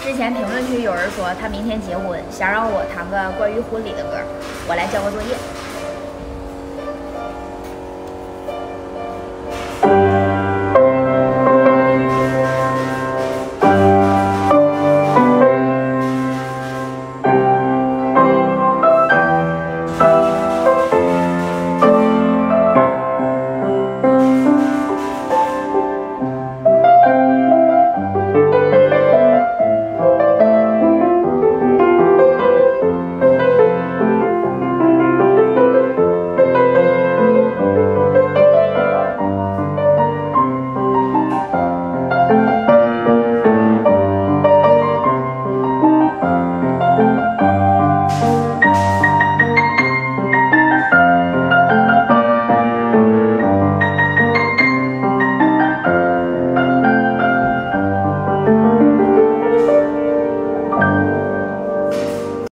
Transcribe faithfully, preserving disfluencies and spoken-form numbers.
之前评论区有人说他明天结婚，想让我弹个关于婚礼的歌，我来交个作业。